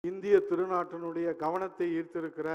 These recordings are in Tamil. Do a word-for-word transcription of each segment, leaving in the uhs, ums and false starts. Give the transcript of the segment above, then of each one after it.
இந்திய திருநாட்டினுடைய கவனத்தை ஈர்த்திருக்கிற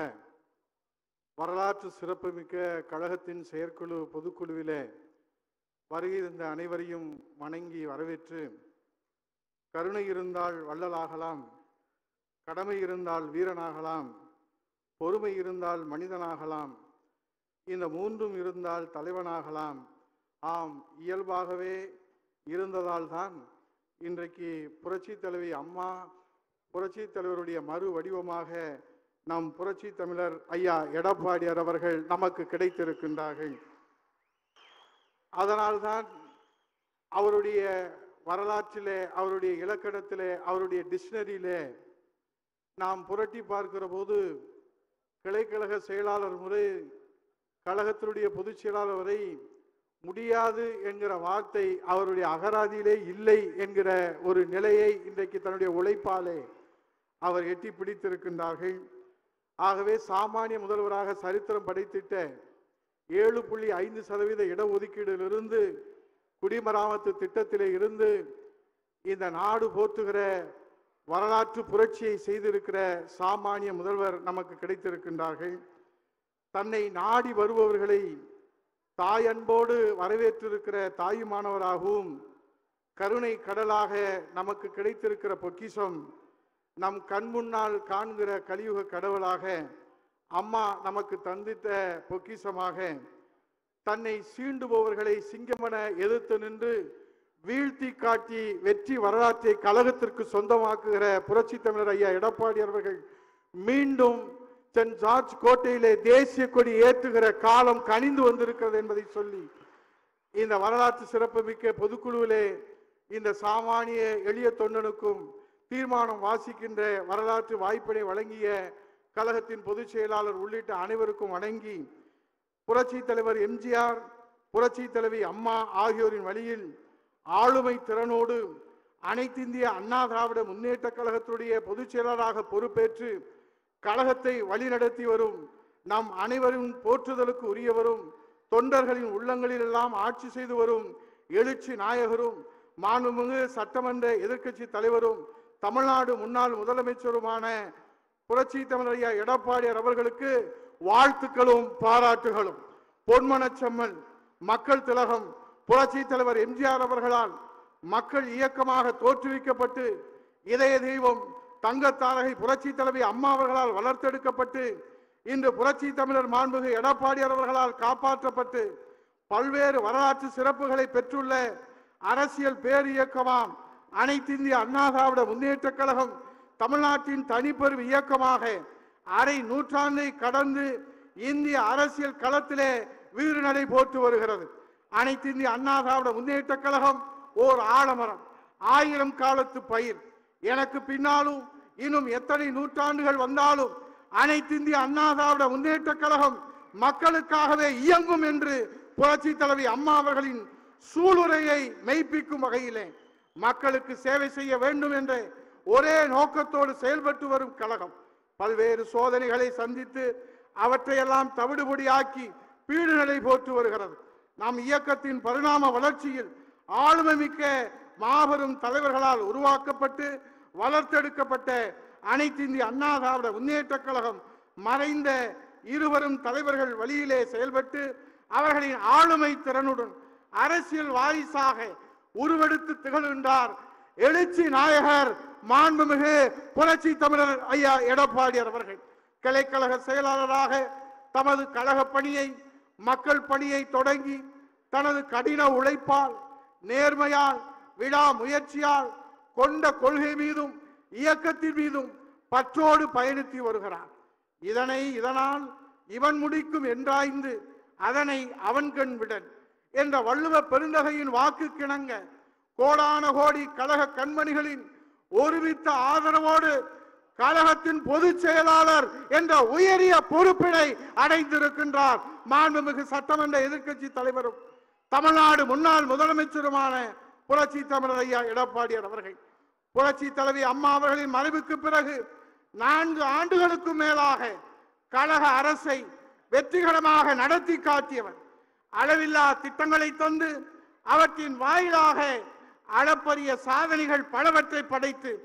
வரலாற்று சிறப்புமிக்க கழகத்தின் செயற்குழு பொதுக்குழுவிலே வருகை தந்த அனைவரையும் வணங்கி வரவேற்று, கருணை இருந்தால் வள்ளலாகலாம், கடமை இருந்தால் வீரனாகலாம், பொறுமை இருந்தால் மனிதனாகலாம், இந்த மூன்றும் இருந்தால் தலைவனாகலாம், ஆம் இயல்பாகவே இருந்ததால் தான் இன்றைக்கு புரட்சி தலைவி அம்மா புரட்சி தலைவருடைய மறு வடிவமாக நம் புரட்சி தமிழர் ஐயா எடப்பாடியார் அவர்கள் நமக்கு கிடைத்திருக்கின்றார்கள். அதனால்தான் அவருடைய வரலாற்றிலே, அவருடைய இலக்கணத்திலே, அவருடைய டிக்ஷனரியிலே நாம் புரட்டி பார்க்கிற போது கிளைக்கழக செயலாளர் முறை கழகத்தினுடைய பொதுச் செயலாளர் வரை முடியாது என்கிற வார்த்தை அவருடைய அகராதியிலே இல்லை என்கிற ஒரு நிலையை இன்றைக்கு தன்னுடைய உழைப்பாலே அவர் எட்டி பிடித்திருக்கின்றார்கள். ஆகவே சாமானிய முதல்வராக சரித்திரம் படைத்திட்ட ஏழு புள்ளி ஐந்து சதவீத இடஒதுக்கீடிலிருந்து குடிமராமத்து திட்டத்திலே இருந்து இந்த நாடு போற்றுகிற வரலாற்று புரட்சியை செய்திருக்கிற சாமானிய முதல்வர் நமக்கு கிடைத்திருக்கின்றார்கள். தன்னை நாடி வருபவர்களை தாயன்போடு வரவேற்றிருக்கிற தாயுமானவராகவும் கருணை கடலாக நமக்கு கிடைத்திருக்கிற பொக்கிஷம், நம் கண் முன்னால் காண்கிற கலியுக கடவுளாக அம்மா நமக்கு தந்திட்ட பொக்கிஷமாக, தன்னை சீண்டுபவர்களை சிங்கமென எதிர்த்து நின்று வீழ்த்தி காட்டி வெற்றி வரலாற்றை கழகத்திற்கு சொந்தமாக்குகிற புரட்சி தமிழர் ஐயா எடப்பாடி அவர்கள் மீண்டும் சென்ட் ஜார்ஜ் கோட்டையிலே தேசிய கொடி ஏற்றுகிற காலம் கனிந்து வந்திருக்கிறது என்பதை சொல்லி, இந்த வரலாற்று சிறப்புமிக்க பொதுக்குழுவிலே இந்த சாமானிய எளிய தொண்டனுக்கும் தீர்மானம் வாசிக்கின்ற வரலாற்று வாய்ப்பினை வழங்கிய கழகத்தின் பொதுச் செயலாளர் உள்ளிட்ட அனைவருக்கும் வணங்கி, புரட்சி தலைவர் எம்ஜிஆர், புரட்சி தலைவி அம்மா ஆகியோரின் வழியில் ஆளுமை திறனோடு அனைத்து இந்திய அண்ணா திராவிட முன்னேற்ற கழகத்துடைய பொதுச் செயலாளராக பொறுப்பேற்று கழகத்தை வழிநடத்தி வரும் நம் அனைவரும் போற்றுதலுக்கு உரியவரும், தொண்டர்களின் உள்ளங்களில் எல்லாம் ஆட்சி செய்து வரும் எழுச்சி நாயகரும், மாண்புமிகு சட்டமன்ற எதிர்க்கட்சி தலைவரும், தமிழ்நாடு முன்னாள் முதலமைச்சருமான புரட்சி தமிழர் ஐயா எடப்பாடியார் அவர்களுக்கு வாழ்த்துக்களும் பாராட்டுகளும். பொன்மனச்செம்மல் மக்கள் திலகம் புரட்சி தலைவர் எம்ஜிஆர் அவர்களால் மக்கள் இயக்கமாக தோற்றுவிக்கப்பட்டு, இதய தெய்வம் தங்கத்தாரகை புரட்சி தலைவி அம்மா அவர்களால் வளர்த்தெடுக்கப்பட்டு, இன்று புரட்சி தமிழர் மாண்புமிகு எடப்பாடியார் அவர்களால் காப்பாற்றப்பட்டு பல்வேறு வரலாற்று சிறப்புகளை பெற்றுள்ள அரசியல் பேர் இயக்கமாம் அனைத்து இந்திய அண்ணா திராவிட முன்னேற்ற கழகம் தமிழ்நாட்டின் தனிப்பெரும் இயக்கமாக அரை நூற்றாண்டை கடந்து இந்திய அரசியல் களத்திலே வீறு நடை போட்டு வருகிறது. அனைத்து இந்திய அண்ணா திராவிட முன்னேற்ற கழகம் ஓர் ஆலமரம், ஆயிரம் காலத்து பயிர். எனக்கு பின்னாலும் இன்னும் எத்தனை நூற்றாண்டுகள் வந்தாலும் அனைத்து இந்திய அண்ணா திராவிட முன்னேற்ற கழகம் மக்களுக்காகவே இயங்கும் என்று புரட்சி தலைவி அம்மா அவர்களின் சூளுரையை மெய்ப்பிக்கும் வகையிலே மக்களுக்கு சேவை செய்ய வேண்டும் என்ற ஒரே நோக்கத்தோடு செயல்பட்டு வரும் கழகம் பல்வேறு சோதனைகளை சந்தித்து அவற்றையெல்லாம் தவிடுபொடியாக்கி பீடு நடை போட்டு வருகிறது. நம் இயக்கத்தின் பரிணாம வளர்ச்சியில் ஆளுமை மிக்க மாபெரும் தலைவர்களால் உருவாக்கப்பட்டு வளர்த்தெடுக்கப்பட்ட அனைத்து இந்திய அண்ணா திராவிட முன்னேற்ற கழகம் மறைந்த இருவரும் தலைவர்கள் வழியிலே செயல்பட்டு அவர்களின் ஆளுமை திறனுடன் அரசியல் வாரிசாக உருவெடுத்து திகழ்கின்றார் எழுச்சி நாயகர் மாண்புமிகு புரட்சி தமிழர் ஐயா எடப்பாடியார் அவர்கள். கிளைக்கழக செயலாளராக தமது கழக பணியை, மக்கள் பணியை தொடங்கி தனது கடின உழைப்பால், நேர்மையால், விடா முயற்சியால், கொண்ட கொள்கை மீதும் இயக்கத்தின் மீதும் பற்றோடு பயணித்து வருகிறார். இதனை இதனால் இவன் முடிக்கும் என்றாய்ந்து அதனை அவன் கண் விடன் என்ற வள்ளுவ பெருந்தகையின் வாக்கு கிணங்க கோடான கோடி கழக கண்மணிகளின் ஒருமித்த ஆதரவோடு கழகத்தின் பொதுச் செயலாளர் என்ற உயரிய பொறுப்பினை அடைந்திருக்கின்றார் மாண்புமிகு சட்டமன்ற எதிர்க்கட்சி தலைவரும் தமிழ்நாடு முன்னாள் முதலமைச்சருமான புரட்சி தமிழர் ஐயா எடப்பாடியார் அவர்கள். புரட்சி தலைவி அம்மா அவர்களின் மறைவுக்கு பிறகு நான்கு ஆண்டுகளுக்கு மேலாக கழக அரசை வெற்றிகரமாக நடத்தி காட்டியவர். அளவில்லா திட்டங்களை தந்து அவற்றின் வாயிலாக அளப்பரிய சாதனைகள் பலவற்றை படைத்து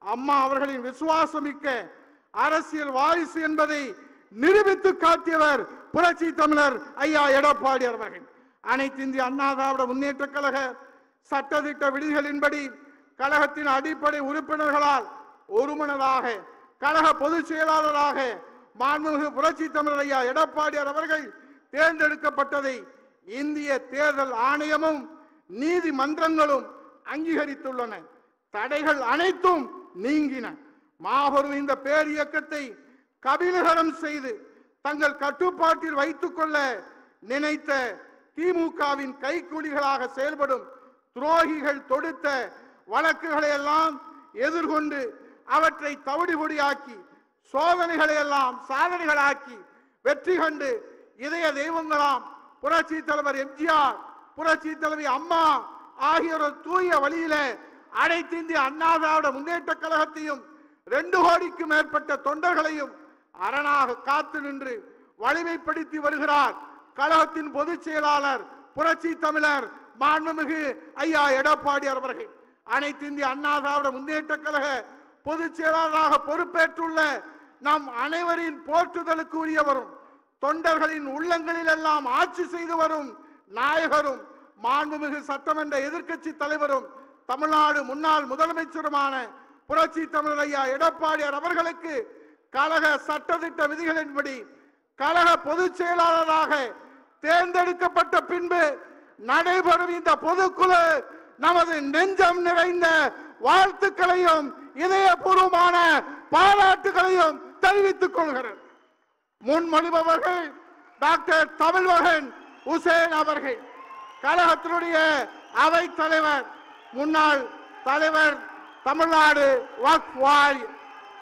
அம்மா அவர்களின் விசுவாசமிக்க அரசியல் வாரிசு என்பதை நிரூபித்து காட்டியவர் புரட்சி தமிழர் ஐயா எடப்பாடி அவர்கள். அனைத்து இந்திய அண்ணா திராவிட முன்னேற்ற கழக சட்டத்திட்ட விதிகளின்படி கழகத்தின் அடிப்படை உறுப்பினர்களால் ஒருமனதாக கழக பொதுச் செயலாளராக மாண்புமிகு புரட்சி தமிழர் ஐயா எடப்பாடியார் அவர்கள் தேர்ந்தெடுக்கப்பட்டதை இந்திய தேர்தல் ஆணையமும் நீதிமன்றங்களும் அங்கீகரித்துள்ளன. தடைகள் அனைத்தும் நீங்கின. மாபெரும் இந்த பேர் இயக்கத்தை கபிலகரம் செய்து தங்கள் கட்டுப்பாட்டில் வைத்துக் கொள்ள நினைத்த திமுகவின் கைக்கூலிகளாக செயல்படும் துரோகிகள் தொடுத்த வழக்குகளை எல்லாம் எதிர்கொண்டு அவற்றை தவிடுபொடியாக்கி சோதனைகளை எல்லாம் சாதனைகளாக்கி வெற்றி கண்டு இதய தெய்வங்களாம் புரட்சி தலைவர் எம்ஜிஆர், புரட்சி தலைவி அம்மா ஆகியோர் தூய வழியில அனைத்து இந்திய அண்ணா திராவிட முன்னேற்ற கழகத்தையும் ரெண்டு கோடிக்கும் மேற்பட்ட தொண்டர்களையும் அரணாக காத்து நின்று வலிமைப்படுத்தி வருகிறார் கழகத்தின் பொதுச் செயலாளர் புரட்சி தமிழர் மாண்புமிகு ஐயா எடப்பாடி அவர்கள். அனைத்து இந்திய அண்ணா திராவிட முன்னேற்ற கழக பொதுச் செயலாளராக பொறுப்பேற்றுள்ள நம் அனைவரின் போற்றுதலுக்கு உரியவரும் தொண்டர்களின் உள்ளங்களில் எல்லாம் ஆட்சி செய்து வரும் நாயகரும் மாண்புமிகு சட்டமன்ற எதிர்க்கட்சி தலைவரும் தமிழ்நாடு முன்னாள் முதலமைச்சருமான புரட்சி தமிழர் ஐயா எடப்பாடியார் அவர்களுக்கு கழக சட்டத்திட்ட விதிகளின்படி கழக பொதுச் செயலாளராக தேர்ந்தெடுக்கப்பட்ட பின்பு நடைபெறும் இந்த பொதுக்குழு நமது நெஞ்சம் நிறைந்த வாழ்த்துக்களையும் இதயபூர்வமான பாராட்டுகளையும் தெரிவித்துக் கொள்கிறார். முன்மொழிபவர்கள் டாக்டர் தமிழ்மகன் உசேன் அவர்கள், கழகத்தினுடைய அவை தலைவர் முன்னாள் தலைவர் தமிழ்நாடு வக்ஃப் வாரியம்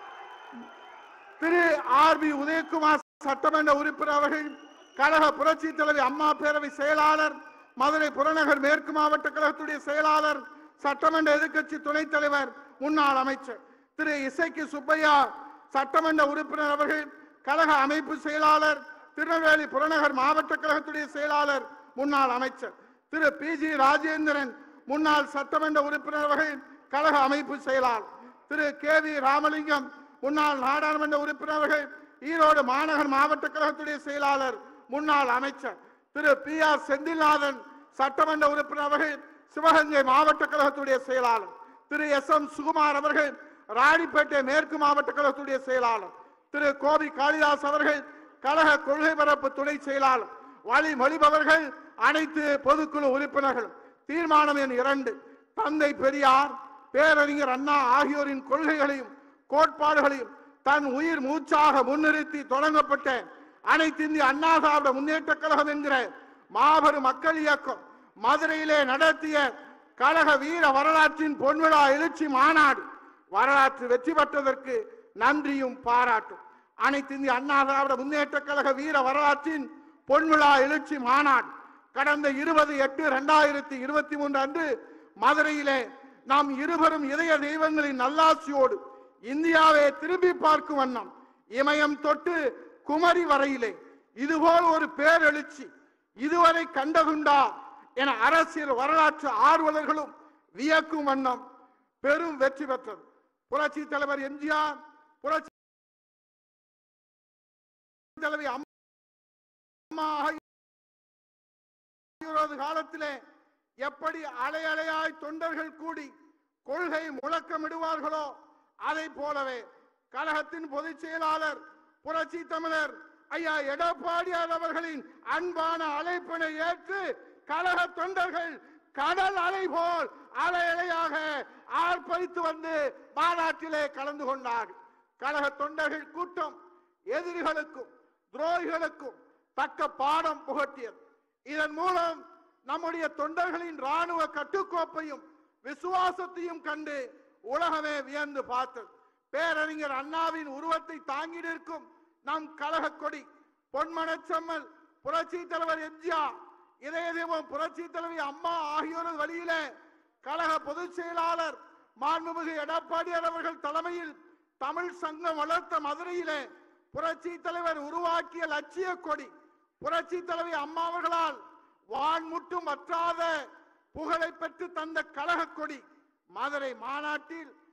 திரு ஆர் பி உதயகுமார் சட்டமன்ற உறுப்பினர் அவர்கள், கழக புரட்சி தலைவி அம்மா பேரவை செயலாளர், மதுரை புறநகர் மேற்கு மாவட்ட கழகத்துடைய செயலாளர், சட்டமன்ற எதிர்க்கட்சி துணைத் தலைவர், முன்னாள் அமைச்சர் திரு இசைக்கு சுப்பையா சட்டமன்ற உறுப்பினர் அவர்கள், கழக அமைப்பு செயலாளர், திருநெல்வேலி புறநகர் மாவட்ட கழகத்துடைய செயலாளர், முன்னாள் அமைச்சர் திரு பி ஜி ராஜேந்திரன் முன்னாள் சட்டமன்ற உறுப்பினர் அவர்கள், கழக அமைப்பு செயலாளர் திரு கே வி ராமலிங்கம் முன்னாள் நாடாளுமன்ற உறுப்பினர் அவர்கள், ஈரோடு மாநகர் மாவட்ட கழகத்துடைய செயலாளர், முன்னாள் அமைச்சர் திரு பி ஆர் செந்தில்நாதன் சட்டமன்ற உறுப்பினர் அவர்கள், சிவகங்கை மாவட்ட கழகத்துடைய செயலாளர் திரு எஸ் எம் சுகுமார் அவர்கள், ராணிப்பேட்டை மேற்கு மாவட்ட கழகத்துடைய செயலாளர் திரு கோபி காளிதாஸ் அவர்கள், கழக கொள்கை பரப்பு துணை செயலாளர், வழிமொழிபவர்கள் அனைத்து பொதுக்குழு உறுப்பினர்கள். தீர்மானம் எண் இரண்டு, தந்தை பெரியார், பேரறிஞர் அண்ணா ஆகியோரின் கொள்கைகளையும் கோட்பாடுகளையும் தன் உயிர் மூச்சாக முன்னிறுத்தி தொடங்கப்பட்ட அனைத்து இந்திய அண்ணா திராவிட முன்னேற்ற கழகம் என்கிற மாபெரும் மக்கள் இயக்கம் மதுரையிலே நடத்திய கழக வீர வரலாற்றின் பொன்விழா எழுச்சி மாநாடு வரலாற்று வெற்றி பெற்றதற்கு நன்றியும் பாராட்டும். அனைத்து இந்திய அண்ணா திராவிட முன்னேற்ற கழக வீர வரலாற்றின் பொன்விழா எழுச்சி மாநாடு கடந்த இருபது எட்டு இரண்டாயிரத்தி இருபத்தி மூன்று அன்று மதுரையிலே நாம் இருவரும் இதய தெய்வங்களின் நல்லாட்சியோடு இந்தியாவை திரும்பி பார்க்கும் வண்ணம் இமயம் தொட்டு குமரி வரையிலே இதுபோல் ஒரு பேரெழுச்சி இதுவரை கண்டதுண்டா என அரசியல் வரலாற்று ஆர்வலர்களும் வியக்கும் வண்ணம் பெரும் வெற்றி பெற்றது. புரட்சி தலைவர் எம்ஜிஆர், புரட்சி தலைவி அம்மா காலத்திலே எப்படி அலை அலையாய் தொண்டர்கள் கூடி கொள்கை முழக்கமிடுவார்களோ அதை போலவே கழகத்தின் பொதுச் செயலாளர் புரட்சி தமிழர் ஐயா எடப்பாடியார் அவர்களின் அன்பான அழைப்பினை ஏற்று கழக தொண்டர்கள் கடல் அலை போல் அலை அலையாக ஆர்ப்பரித்து வந்து மாநாட்டிலே கலந்து கொண்டார்கள். கழக தொண்டர்கள் கூட்டம் எதிரிகளுக்கும் துரோகிகளுக்கும் தக்க பாடம் புகட்டியது. இதன் மூலம் நம்முடைய தொண்டர்களின் ராணுவ கட்டுக்கோப்பையும் விசுவாசத்தையும் கண்டு உலகமே வியந்து பார்த்தது. பேரறிஞர் அண்ணாவின் உருவத்தை தாங்கி நிற்கும் நம் கழக கொடி, பொன்மனச்செம்மல் புரட்சி தலைவர் எம்ஜிஆர், இதய தெய்வம் புரட்சி தலைவி அம்மா ஆகியோரது வழியிலே கழக பொதுச் செயலாளர் மாண்புமிகு எடப்பாடியார் அவர்கள் தலைமையில் தமிழ் சங்கம் வளர்த்த மதுரையிலே புரட்சி தலைவர் உருவாக்கிய லட்சிய கொடி, புரட்சி தலைவி அம்மா அவர்களால் வான்முட்டும் வற்றாத புகழை பெற்று தந்த கழக கொடி மதுரை மாநாட்டில்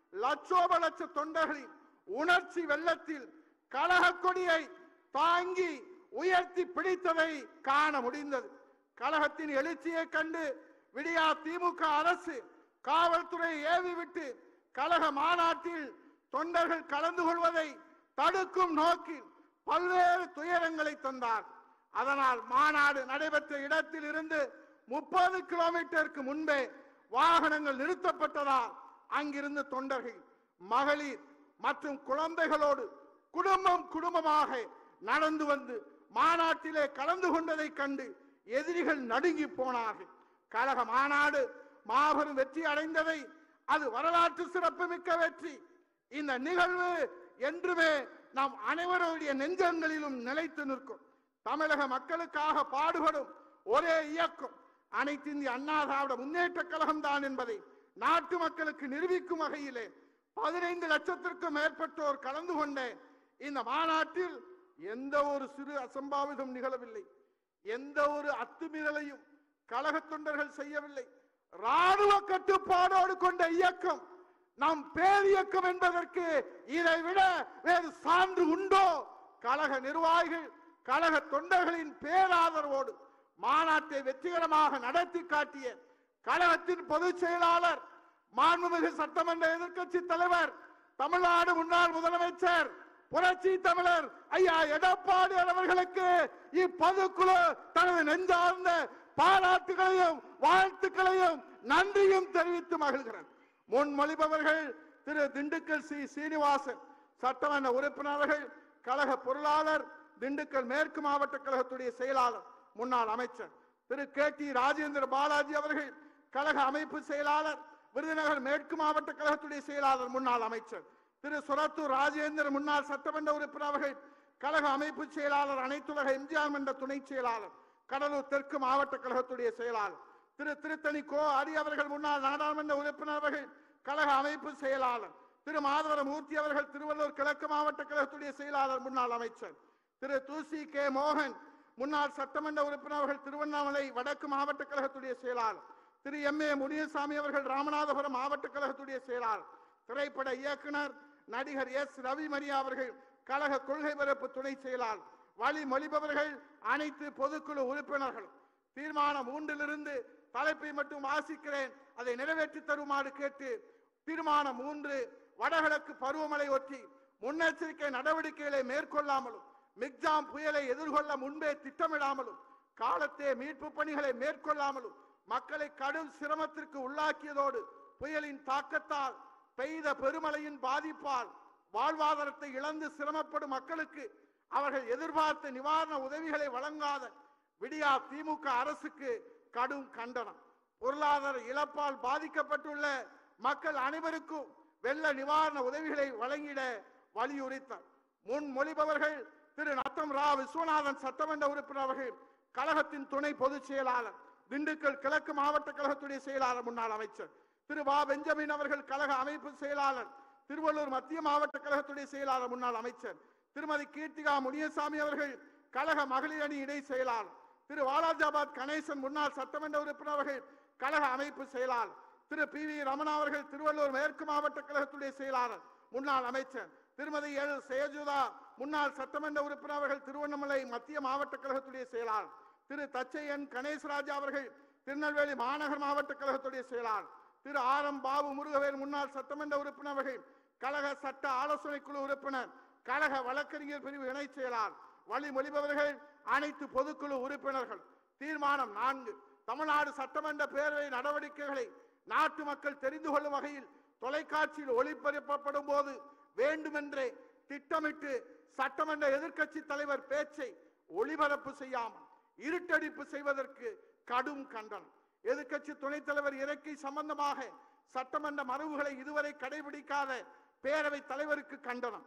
லட்சோப லட்ச தொண்டர்களின் உணர்ச்சி வெள்ளத்தில் கழக கொடியை தாங்கி உயர்த்தி பிடித்ததை காண முடிந்தது. கழகத்தின் எழுச்சியை கண்டு விடியா திமுக அரசு காவல்துறை ஏவி விட்டு கழக மாநாட்டில் தொண்டர்கள் கலந்து கொள்வதை தடுக்கும் நோக்கில் பல்வேறு துயரங்களை தந்தார். அதனால் மாநாடு நடைபெற்ற இடத்தில் இருந்து முப்பது கிலோமீட்டருக்கு முன்பே வாகனங்கள் நிறுத்தப்பட்டதால் அங்கிருந்து தொண்டர்கள் மகளிர் மற்றும் குழந்தைகளோடு குடும்பம் குடும்பமாக நடந்து வந்து மாநாட்டிலே கலந்து கொண்டதை கண்டு எதிரிகள் நடுங்கி போனார்கள். கழக மாநாடு மாபெரும் வெற்றி அடைந்ததை அது வரலாற்று சிறப்புமிக்க வெற்றி. இந்த நிகழ்வு என்றுமே நாம் அனைவருடைய நெஞ்சங்களிலும் நிலைத்து நிற்கும். தமிழக மக்களுக்காக பாடுபடும் ஒரே இயக்கம் அனைத்து இந்திய அண்ணா திராவிட முன்னேற்ற கழகம் தான் என்பதை நாட்டு மக்களுக்கு நிரூபிக்கும் வகையிலே பதினைந்து லட்சத்திற்கும் மேற்பட்டோர் கலந்து கொண்ட இந்த மாநாட்டில் எந்த ஒரு சிறு அசம்பாவிதம் நிகழவில்லை. எந்த ஒரு அத்துமீறலையும் கழக தொண்டர்கள் செய்யவில்லை. ராணுவ கட்டுப்பாடோடு கொண்ட இயக்கம் நம் பேரியக்கம் என்பதற்கு இதை விட வேறு சான்று உண்டோ? கழக நிர்வாகிகள் கழக தொண்டர்களின் பேராதரவோடு மாநாட்டை வெற்றிகரமாக நடத்தி காட்டிய கழகத்தின் பொதுச் செயலாளர், மாண்புமிகு சட்டமன்ற எதிர்க்கட்சி தலைவர், தமிழ்நாடு முன்னாள் முதலமைச்சர் புரட்சி தமிழர் ஐயா எடப்பாடி அவர்களுக்கு இப்பொதுக்குழு தனது நெஞ்சார்ந்த பாராட்டுகளையும் வாழ்த்துக்களையும் நன்றியும் தெரிவித்து மகிழ்கிறேன். முன்மொழிபவர்கள் திரு திண்டுக்கல் சி சீனிவாசன் சட்டமன்ற உறுப்பினர்கள், கழக பொருளாளர், திண்டுக்கல் மேற்கு மாவட்ட கழகத்துடைய செயலாளர் முன்னாள் அமைச்சர் திரு கே டி ராஜேந்திர பாலாஜி அவர்கள், கழக அமைப்பு செயலாளர், விருதுநகர் மேற்கு மாவட்ட கழகத்துடைய செயலாளர் முன்னாள் அமைச்சர் திரு சுரத்தூர் ராஜேந்திர முன்னாள் சட்டமன்ற உறுப்பினர் அவர்கள், கழக அமைப்பு செயலாளர், அனைத்துலக எம்ஜிஆர் மன்ற துணை செயலாளர், கடலூர் தெற்கு மாவட்ட கழகத்துடைய செயலாளர் திரு திருத்தணி கோ அரி அவர்கள் முன்னாள் நாடாளுமன்ற உறுப்பினர் அவர்கள், கழக அமைப்பு செயலாளர் திரு மாதவர மூர்த்தி அவர்கள், திருவள்ளூர் கிழக்கு மாவட்ட கழகத்துடைய செயலாளர் முன்னாள் அமைச்சர் திரு தூசி கே மோகன் முன்னாள் சட்டமன்ற உறுப்பினர் அவர்கள், திருவண்ணாமலை வடக்கு மாவட்ட கழகத்துடைய செயலாளர் திரு எம் ஏ முனியசாமி அவர்கள், ராமநாதபுரம் மாவட்ட கழகத்துடைய செயலாளர், திரைப்பட இயக்குனர் நடிகர் எஸ் ரவி மரியா அவர்கள், கழக கொள்கை பரப்பு துணை செயலாளர், வழி மொழிபவர்கள் அனைத்து பொதுக்குழு உறுப்பினர்கள். தீர்மானம் மூன்றிலிருந்து தலைப்பை மட்டும் வாசிக்கிறேன், அதை நிறைவேற்றி தருமாறு கேட்டு, தீர்மானம் மூன்று, வடகிழக்கு பருவமழை ஒட்டி முன்னெச்சரிக்கை நடவடிக்கைகளை மேற்கொள்ளாமலும் மிக்ஜாம் புயலை எதிர்கொள்ள முன்பே திட்டமிடாமலும் காலத்தே மீட்பு பணிகளை மேற்கொள்ளாமலும் மக்களை கடும் சிரமத்திற்கு உள்ளாக்கியதோடு புயலின் தாக்கத்தால் பெய்த பெருமழையின் பாதிப்பால் வாழ்வாதாரத்தை இழந்து சிரமப்படும் மக்களுக்கு அவர்கள் எதிர்பார்த்த நிவாரண உதவிகளை வழங்காத விடியா திமுக அரசுக்கு கடும் கண்டனம். பொருளாதார இழப்பால் பாதிக்கப்பட்டுள்ள மக்கள் அனைவருக்கும் வெள்ள நிவாரண உதவிகளை வழங்கிட வலியுறுத்தார். முன்மொழிபவர்கள் திரு நத்தம் ரா விஸ்வநாதன் சட்டமன்ற உறுப்பினர் அவர்கள், கழகத்தின் துணை பொதுச் செயலாளர், திண்டுக்கல் கிழக்கு மாவட்ட கழகத்துடைய செயலாளர் முன்னாள் அமைச்சர் திரு வா பெஞ்சமின் அவர்கள், கழக அமைப்பு செயலாளர், திருவள்ளூர் மத்திய மாவட்ட கழகத்துடைய செயலாளர் முன்னாள் அமைச்சர் திருமதி கீர்த்திகா முனியசாமி அவர்கள், கழக மகளிர் அணி இணை செயலாளர் திரு வாலாஜாபாத் கணேசன் முன்னாள் சட்டமன்ற உறுப்பினர் அவர்கள், கழக அமைப்பு செயலாளர் திரு பி வி ரமணா அவர்கள், திருவள்ளூர் மேற்கு மாவட்ட கழகத்துடைய செயலாளர் முன்னாள் அமைச்சர் திருமதி எல் சேஜுதா முன்னாள் சட்டமன்ற உறுப்பினர் அவர்கள், திருவண்ணாமலை மத்திய மாவட்ட கழகத்துடைய செயலாளர் திரு தச்சையன் கணேசராஜா அவர்கள், திருநெல்வேலி மாநகர் மாவட்ட கழகத்துடைய செயலாளர் திரு ஆர் எம் பாபு முருகவேல் முன்னாள் சட்டமன்ற உறுப்பினர் அவர்கள், கழக சட்ட ஆலோசனை குழு உறுப்பினர், கழக வழக்கறிஞர் பிரிவு இணை செயலாளர், வழிமொழிபவர்கள் அனைத்து பொதுக்குழு உறுப்பினர்கள். தீர்மானம் நான்கு, தமிழ்நாடு சட்டமன்ற பேரவை நடவடிக்கைகளை நாட்டு மக்கள் தெரிந்து கொள்ளும் வகையில் தொலைக்காட்சியில் ஒளிபரப்பப்படும் போது வேண்டுமென்றே திட்டமிட்டு சட்டமன்ற எதிர்க்கட்சி தலைவர் பேச்சை ஒளிபரப்பு செய்யாமல் இருட்டடிப்பு செய்வதற்கு கடும் கண்டனம். எதிர்க்கட்சி துணைத் தலைவர் இறக்கை சம்பந்தமாக சட்டமன்ற மரபுகளை இதுவரை கடைபிடிக்காத பேரவை தலைவருக்கு கண்டனம்.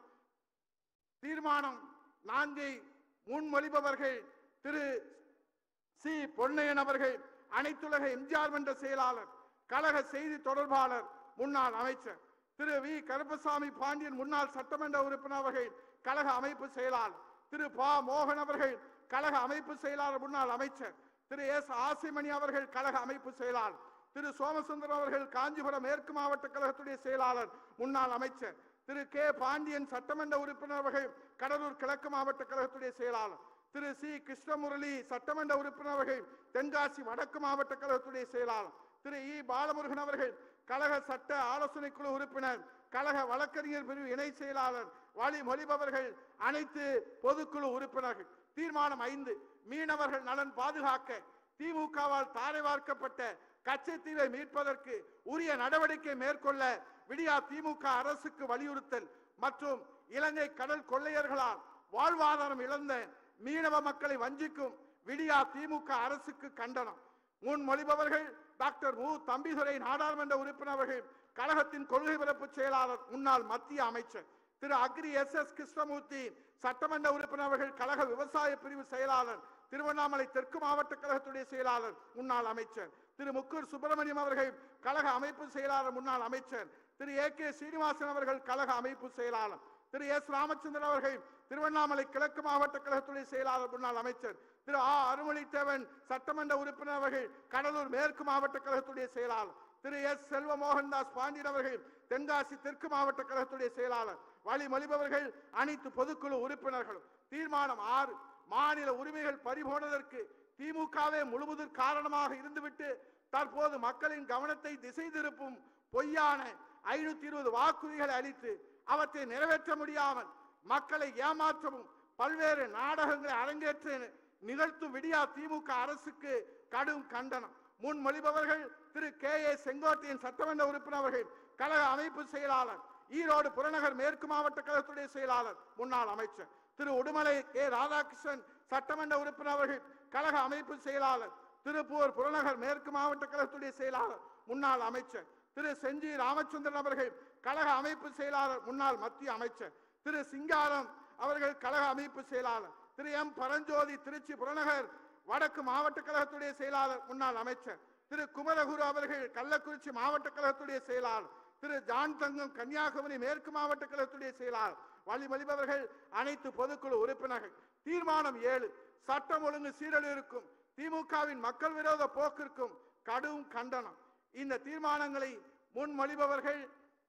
தீர்மானம் நான்கை முன்மொழிபவர்கள் திரு சி பொன்னையன் அவர்கள், அனைத்துலக எம்ஜிஆர் மன்ற செயலாளர், கழக செய்தி தொடர்பாளர் முன்னாள் அமைச்சர் திரு வி கருப்பசாமி பாண்டியன் முன்னாள் சட்டமன்ற உறுப்பினர் அவர்கள், கழக அமைப்பு செயலாளர் திரு பா மோகன் அவர்கள், கழக அமைப்பு செயலாளர் முன்னாள் அமைச்சர் திரு எஸ் ஆசிமணி அவர்கள், கழக அமைப்பு செயலாளர் திரு சோமசுந்தரம் அவர்கள் காஞ்சிபுரம் மேற்கு மாவட்ட கழகத்துடைய செயலாளர் முன்னாள் அமைச்சர். திரு கே பாண்டியன் சட்டமன்ற உறுப்பினர் அவர்கள் கடலூர் கிழக்கு மாவட்ட கழகத்துடைய செயலாளர். திரு சி கிருஷ்ணமுரளி சட்டமன்ற உறுப்பினர் அவர்கள் தென்காசி வடக்கு மாவட்ட கழகத்துடைய செயலாளர். திரு இ பாலமுருகன் அவர்கள் கழக சட்ட ஆலோசனை குழு உறுப்பினர், கழக வழக்கறிஞர் பிரிவு இணை செயலாளர். வழி மொழிபவர்கள் அனைத்து பொதுக்குழு உறுப்பினர்கள். தீர்மானம் ஐந்து, மீனவர்கள் நலன் பாதுகாக்க திமுகவால் தாரை வார்க்கப்பட்ட கச்சத்தீவை மீட்பதற்கு உரிய நடவடிக்கை மேற்கொள்ள விடியா திமுக அரசுக்கு வலியுறுத்தல் மற்றும் இலங்கை கடல் கொள்ளையர்களால் வாழ்வாதாரம் இழந்த மீனவ மக்களை வஞ்சிக்கும் விடியா திமுக அரசுக்கு கண்டனம். முன்மொழிபவர்கள் டாக்டர் மு தம்பிதுரை நாடாளுமன்ற உறுப்பினர்கள், கழகத்தின் கொள்கை பரப்பு செயலாளர், முன்னாள் மத்திய அமைச்சர். திரு அக்ரி எஸ் எஸ் கிருஷ்ணமூர்த்தி சட்டமன்ற உறுப்பினர்கள், கழக விவசாய பிரிவு செயலாளர், திருவண்ணாமலை தெற்கு மாவட்ட கழகத்துடைய செயலாளர், முன்னாள் அமைச்சர். திரு முக்கூர் சுப்பிரமணியம் அவர்கள் கழக அமைப்பு செயலாளர், முன்னாள் அமைச்சர். திரு ஏ கே சீனிவாசன் அவர்கள் கழக அமைப்பு செயலாளர். திரு எஸ் ராமச்சந்திரன் அவர்கள் திருவண்ணாமலை கிழக்கு மாவட்ட கழகத்துடைய செயலாளர், முன்னாள் அமைச்சர். திரு ஆ அருமொழித்தேவன் சட்டமன்ற உறுப்பினர் அவர்கள் கடலூர் மேற்கு மாவட்ட கழகத்துடைய செயலாளர். திரு எஸ் செல்வ மோகன்தாஸ் பாண்டியன் அவர்கள் தென்காசி தெற்கு மாவட்ட கழகத்துடைய செயலாளர். வழி மொழிபவர்கள் அனைத்து பொதுக்குழு உறுப்பினர்களும். தீர்மானம் ஆறு, மாநில உரிமைகள் பறிபோனதற்கு திமுகவே முழுவதும் காரணமாக இருந்துவிட்டு தற்போது மக்களின் கவனத்தை திசை திருப்பும் பொய்யான ஐநூத்தி இருபது வாக்குறுதிகளை அளித்து அவற்றை நிறைவேற்ற முடியாமல் மக்களை ஏமாற்றவும் பல்வேறு நாடகங்களை அரங்கேற்ற நிகழ்த்தும் விடியா திமுக அரசுக்கு கடும் கண்டனம். முன்மொழிபவர்கள் திரு கே ஏ செங்கோட்டையன் சட்டமன்ற உறுப்பினர் அவர்கள் கழக அமைப்பு செயலாளர், ஈரோடு புறநகர் மேற்கு மாவட்ட கழகத்துடைய செயலாளர், முன்னாள் அமைச்சர். திரு உடுமலை கே ராதாகிருஷ்ணன் சட்டமன்ற உறுப்பினர் அவர்கள் கழக அமைப்பு செயலாளர், திருப்பூர் புறநகர் மேற்கு மாவட்ட கழகத்துடைய செயலாளர், முன்னாள் அமைச்சர். திரு செஞ்சி ராமச்சந்திரன் அவர்கள் கழக அமைப்பு செயலாளர், முன்னாள் மத்திய அமைச்சர். திரு சிங்காரம் அவர்கள் கழக அமைப்பு செயலாளர். திரு எம் பரஞ்சோதி திருச்சி புறநகர் வடக்கு மாவட்ட கழகத்துடைய செயலாளர், முன்னாள் அமைச்சர். திரு குமரகுரு அவர்கள் கள்ளக்குறிச்சி மாவட்ட கழகத்துடைய செயலாளர். திரு ஜான் தங்கம் கன்னியாகுமரி மேற்கு மாவட்ட கழகத்துடைய செயலாளர். வழிமொழிபவர்கள் அனைத்து பொதுக்குழு உறுப்பினர்கள். தீர்மானம் ஏழு, சட்டம் ஒழுங்கு சீரழிவிற்கும் திமுகவின் மக்கள் விரோத போக்கிற்கும் கடும் கண்டனம். இந்த தீர்மானங்களை முன்மொழிபவர்கள்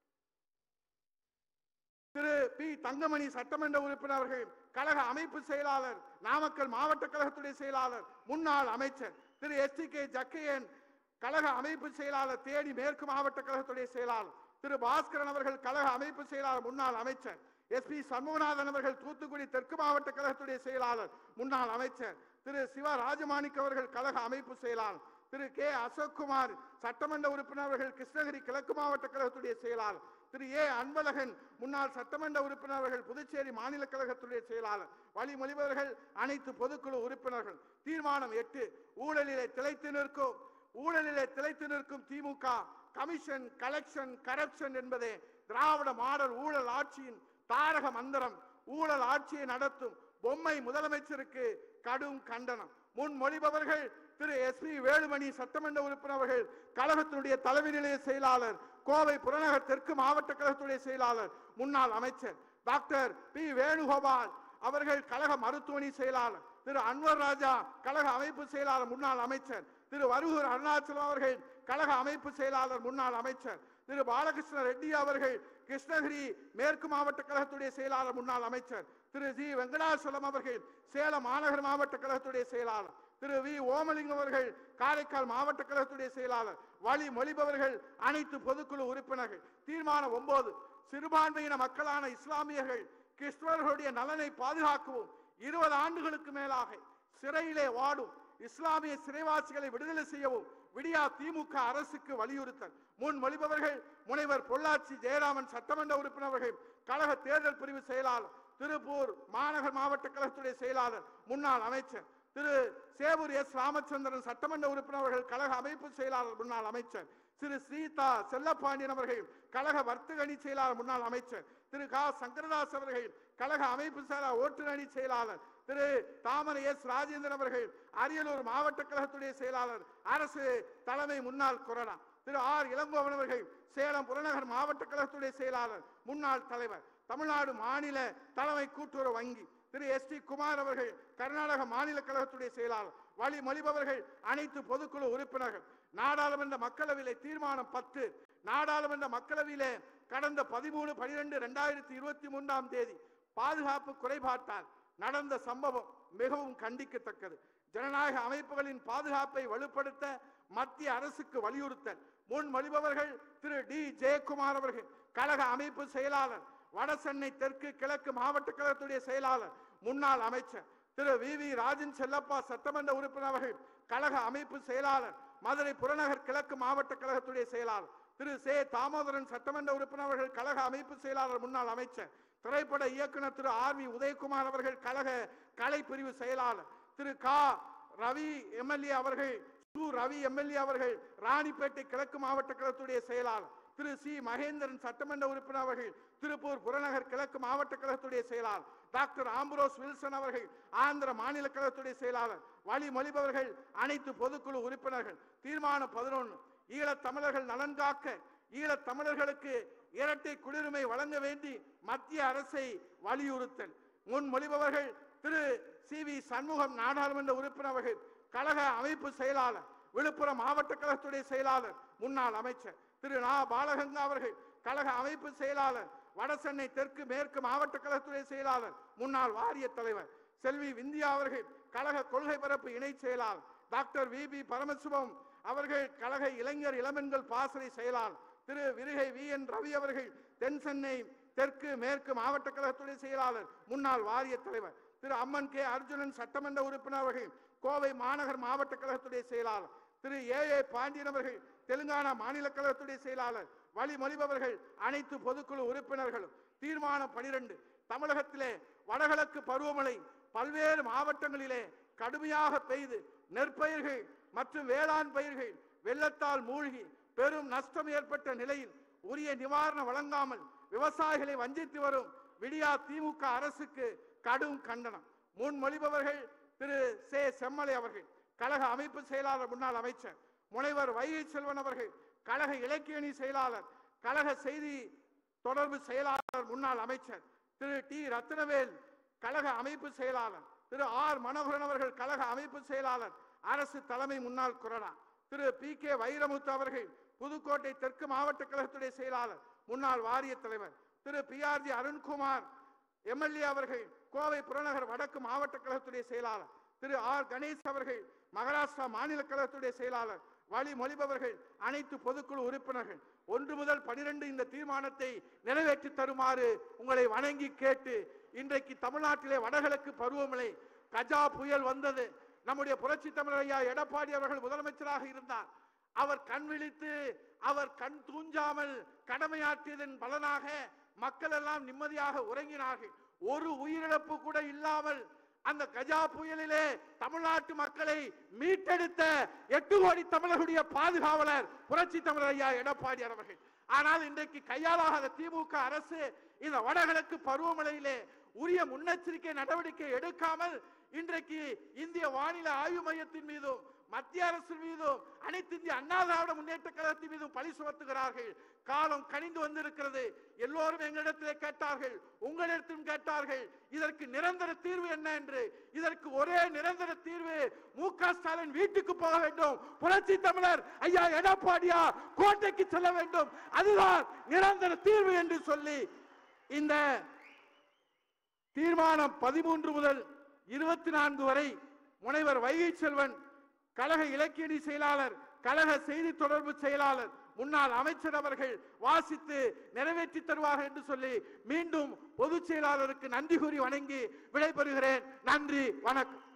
திரு பி தங்கமணி சட்டமன்ற உறுப்பினர்கள், கழக அமைப்பு செயலாளர், நாமக்கல் மாவட்ட கழகத்துடைய செயலாளர், முன்னாள் அமைச்சர். Thiru S T K Jakkaiyan கழக அமைப்பு செயலாளர், தேனி மேற்கு மாவட்ட கழகத்துடைய செயலாளர். திரு பாஸ்கரன் அவர்கள் கழக அமைப்பு செயலாளர், முன்னாள் அமைச்சர். எஸ் பி சண்முகநாதன் அவர்கள் தூத்துக்குடி தெற்கு மாவட்ட கழகத்துடைய செயலாளர், முன்னாள் அமைச்சர். திரு சிவ ராஜமாணிக் அவர்கள் கழக அமைப்பு செயலாளர். திரு கே அசோக்குமார் சட்டமன்ற உறுப்பினர்கள் கிருஷ்ணகிரி கிழக்கு மாவட்ட கழகத்துடைய செயலாளர். திரு ஏ அன்பழகன் முன்னாள் சட்டமன்ற உறுப்பினர்கள் புதுச்சேரி மாநில கழகத்துடைய செயலாளர். வழிமொழிபவர்கள் அனைத்து பொதுக்குழு உறுப்பினர்கள். தீர்மானம் எட்டு, ஊழலிலே திளைத்து நிற்கும் ஊழலிலே திளைத்து நிற்கும் திமுக கமிஷன், கலெக்ஷன், கரப்ஷன் என்பதே திராவிட மாடல் ஊழல் ஆட்சியின் தாரக மந்திரம். ஊழல் ஆட்சியை நடத்தும் பொம்மை முதலமைச்சருக்கு கடும் கண்டனம். முன்மொழிபவர்கள் திரு எஸ் பி வேலுமணி சட்டமன்ற உறுப்பினர்கள் கழகத்தினுடைய தலைமை நிலைய செயலாளர், கோவை புறநகர் தெற்கு மாவட்ட கழகத்துடைய செயலாளர், முன்னாள் அமைச்சர். டாக்டர் பி வேணுகோபால் அவர்கள் கழக மருத்துவமனை செயலாளர். திரு அன்வர் ராஜா கழக அமைப்பு செயலாளர், முன்னாள் அமைச்சர். திரு வருகூர் அருணாச்சலம் அவர்கள் கழக அமைப்பு செயலாளர், முன்னாள் அமைச்சர். திரு பாலகிருஷ்ண ரெட்டி அவர்கள் கிருஷ்ணகிரி மேற்கு மாவட்ட கழகத்துடைய செயலாளர், முன்னாள் அமைச்சர். திரு ஜி வெங்கடாசலம் அவர்கள் சேலம் மாநகர் மாவட்ட கழகத்துடைய செயலாளர். திரு வி ஓமலிங்கம் அவர்கள் காரைக்கால் மாவட்ட கழகத்துடைய செயலாளர். வழி மொழிபவர்கள் அனைத்து பொதுக்குழு உறுப்பினர்கள். தீர்மானம் ஒன்பது, சிறுபான்மையின மக்களான இஸ்லாமியர்கள் கிறிஸ்தவர்களுடைய நலனை பாதுகாக்கவும் இருபது ஆண்டுகளுக்கு மேலாக சிறையிலே வாடும் இஸ்லாமிய சிறைவாசிகளை விடுதலை செய்யவும் விடியா திமுக அரசுக்கு வலியுறுத்தல். முன் மொழிபவர்கள் முனைவர் பொள்ளாச்சி ஜெயராமன் சட்டமன்ற உறுப்பினர்கள் கழக தேர்தல் பிரிவு செயலாளர், திருப்பூர் மாநகர் மாவட்ட கழகத்துடைய செயலாளர், முன்னாள் அமைச்சர். திரு சேவூர் எஸ் ராமச்சந்திரன் சட்டமன்ற உறுப்பினர்கள் கழக அமைப்பு செயலாளர், முன்னாள் அமைச்சர். திரு சீதா செல்லப்பாண்டியன் அவர்கள் கழக வர்த்தக அணி செயலாளர், முன்னாள் அமைச்சர். திரு கா சங்கரதாஸ் அவர்கள் கழக அமைப்பு செயலாளர், ஓட்டுநர் அணி செயலாளர். திரு தாமரை எஸ் ராஜேந்திரன் அவர்கள் அரியலூர் மாவட்ட கழகத்துடைய செயலாளர், அரசு தலைமை முன்னாள் கொறடா. திரு ஆர் இளங்கோவன் அவர்கள் சேலம் புறநகர் மாவட்ட கழகத்துடைய செயலாளர், முன்னாள் தலைவர், தமிழ்நாடு மாநில தலைமை கூட்டுறவு வங்கி. திரு எஸ் டி குமார் அவர்கள் கர்நாடக மாநில கழகத்துடைய செயலாளர். வழி மொழிபவர்கள் அனைத்து பொதுக்குழு உறுப்பினர்கள். நாடாளுமன்ற மக்களவையிலே தீர்மானம் பத்து. நாடாளுமன்ற மக்களவையிலே கடந்த பதிமூணு பனிரெண்டு இரண்டாயிரத்தி இருபத்தி மூன்றாம் தேதி பாதுகாப்பு குறைபாட்டால் நடந்த சம்பவம் மிகவும் கண்டிக்கத்தக்கது. ஜனநாயக அமைப்புகளின் பாதுகாப்பை வலுப்படுத்த மத்திய அரசுக்கு வலியுறுத்தல் முன்மொழிபவர்கள் திரு டி ஜெயக்குமார் அவர்கள், கழக அமைப்பு செயலாளர், வடசென்னை தெற்கு கிழக்கு மாவட்ட கழகத்துடைய செயலாளர், முன்னாள் அமைச்சர் திரு வி வி ராஜன் செல்லப்பா சட்டமன்ற உறுப்பினர் அவர்கள், கழக அமைப்பு செயலாளர், மதுரை புறநகர் கிழக்கு மாவட்ட கழகத்துடைய செயலாளர் திரு சே தாமோதரன் சட்டமன்ற உறுப்பினர் அவர்கள், கழக அமைப்பு செயலாளர், முன்னாள் அமைச்சர், திரைப்பட இயக்குனர் திரு ஆர் வி உதயகுமார் அவர்கள், கழக கலை பிரிவு செயலாளர், திரு கா ரவி எம்எல்ஏ அவர்கள், சு ரவி எம்எல்ஏ அவர்கள், ராணிப்பேட்டை கிழக்கு மாவட்ட கழகத்துடைய செயலாளர் திரு சி மகேந்திரன் சட்டமன்ற உறுப்பினர் அவர்கள், திருப்பூர் புறநகர் கிழக்கு மாவட்ட கழகத்துடைய செயலாளர் டாக்டர் ஆம்பரோஸ் வில்சன் அவர்கள், ஆந்திர மாநில கழகத்துடைய செயலாளர், வழிமொழிபவர்கள் அனைத்து பொதுக்குழு உறுப்பினர்கள். தீர்மானம் பதினொன்று. ஈழத் தமிழர்கள் நலன் காக்க ஈழத் தமிழர்களுக்கு இரட்டை குடியுரிமை வழங்க வேண்டி மத்திய அரசை வலியுறுத்தல். முன்மொழிபவர்கள் திரு சி வி சண்முகம் நாடாளுமன்ற உறுப்பினர் அவர்கள், கழக அமைப்பு செயலாளர், விழுப்புரம் மாவட்ட கழகத்துடைய செயலாளர், முன்னாள் அமைச்சர் திரு நா பாலகங்கா அவர்கள், கழக அமைப்பு செயலாளர், வடசென்னை தெற்கு மேற்கு மாவட்ட கழகத்துடைய செயலாளர், முன்னாள் வாரிய தலைவர் செல்வி விந்தியா அவர்கள், கழக கொள்கை பரப்பு இணை செயலாளர் டாக்டர் வி பி பரமசிவம் அவர்கள், கழக இளைஞர் இளமென்கள் பாசறை செயலாளர் திரு விருகை வி என் ரவி அவர்கள், தென் சென்னை தெற்கு மேற்கு மாவட்ட கழகத்துடைய செயலாளர், முன்னாள் வாரிய தலைவர் திரு அம்மன் கே அர்ஜுனன் சட்டமன்ற உறுப்பினர் அவர்கள், கோவை மாநகர் மாவட்ட கழகத்துடைய செயலாளர் திரு ஏ ஏ பாண்டியன் அவர்கள், தெலுங்கானா மாநில கழகத்துடைய செயலாளர், வழிமொழிபவர்கள் அனைத்து பொதுக்குழு உறுப்பினர்களும். தீர்மானம் பனிரெண்டு. தமிழகத்திலே வடகிழக்கு பருவமழை பல்வேறு மாவட்டங்களிலே கடுமையாக பெய்து நெற்பயிர்கள் மற்றும் வேளாண் பயிர்கள் வெள்ளத்தால் மூழ்கி பெரும் நஷ்டம் ஏற்பட்ட நிலையில் உரிய நிவாரணம் வழங்காமல் விவசாயிகளை வஞ்சித்து வரும் விடியா திமுக அரசுக்கு கடும் கண்டனம். முன்மொழிபவர்கள் திரு சே செம்மலை அவர்கள், கழக அமைப்பு செயலாளர், முன்னாள் அமைச்சர், முனைவர் வைகை செல்வன் அவர்கள், கழக இலக்கியணி செயலாளர், கழக செய்தி தொடர்பு செயலாளர், முன்னாள் அமைச்சர் திரு டி ரத்னவேல், கழக அமைப்பு செயலாளர், திரு ஆர் மனோகரன் அவர்கள், கழக அமைப்பு செயலாளர், அரசு தலைமை முன்னாள் கொறடா திரு பி கே வைரமுத்து அவர்கள், புதுக்கோட்டை தெற்கு மாவட்ட கழகத்துடைய செயலாளர், முன்னாள் வாரிய தலைவர் Thiru P R G Arunkumar MLA அவர்கள், கோவை புறநகர் வடக்கு மாவட்ட கழகத்துடைய செயலாளர் திரு ஆர் கணேஷ் அவர்கள், மகாராஷ்டிரா மாநில கழகத்துடைய செயலாளர், வழிமொழிபவர்கள் அனைத்து பொதுக்குழு உறுப்பினர்கள். ஒன்று முதல் பனிரெண்டு இந்த தீர்மானத்தை நிறைவேற்றி தருமாறு உங்களை வணங்கி கேட்டு, இன்றைக்கு தமிழ்நாட்டிலே வடகிழக்கு பருவமழை கஜா புயல் வந்தது. நம்முடைய புரட்சி தமிழர் ஐயா எடப்பாடி அவர்கள் முதலமைச்சராக இருந்தார். அவர் கண் விழித்து அவர் கண் தூஞ்சாமல் கடமையாற்றியதன் பலனாக மக்கள் எல்லாம் நிம்மதியாக உறங்கினார்கள். ஒரு உயிரிழப்பு கூட இல்லாமல் அந்த கஜா புயலிலே தமிழ்நாட்டு மக்களை மீட்டெடுத்த எட்டு கோடி தமிழர்களுடைய பாதுகாவலர் புரட்சி தமிழர் ஐயா எடப்பாடி அவர்கள். ஆனால் இன்றைக்கு கையாளாத திமுக அரசு இந்த வடகிழக்கு பருவமழையிலே உரிய முன்னெச்சரிக்கை நடவடிக்கை எடுக்காமல் இன்றைக்கு இந்திய வானிலை ஆய்வு மையத்தின் மீதும் மத்திய அரசு மீதும் அனைத்து இந்திய அண்ணா திராவிட முன்னேற்ற கழகத்தின் மீதும் பழி சுமத்துகிறார்கள். காலம் கனிந்து வந்திருக்கிறது. எல்லோரும் எங்களிடத்திலே கேட்டார்கள், உங்களிடத்திலும் கேட்டார்கள், இதற்கு நிரந்தர தீர்வு என்ன என்று. இதற்கு ஒரே நிரந்தர தீர்வு மு க ஸ்டாலின் வீட்டுக்கு போக வேண்டும், புரட்சி தமிழர் ஐயா எடப்பாடியா கோட்டைக்கு செல்ல வேண்டும், அதுதான் நிரந்தர தீர்வு என்று சொல்லி இந்த தீர்மானம் பதிமூன்று முதல் இருபத்தி நான்கு வரை முனைவர் வைகை செல்வன், கழக இலக்கியணி செயலாளர், கழக செய்தி தொடர்பு செயலாளர், முன்னாள் அமைச்சர் அவர்கள் வாசித்து நிறைவேற்றி தருவார்கள் என்று சொல்லி மீண்டும் பொதுச் செயலாளருக்கு நன்றி கூறி வணங்கி விடைபெறுகிறேன். நன்றி, வணக்கம்.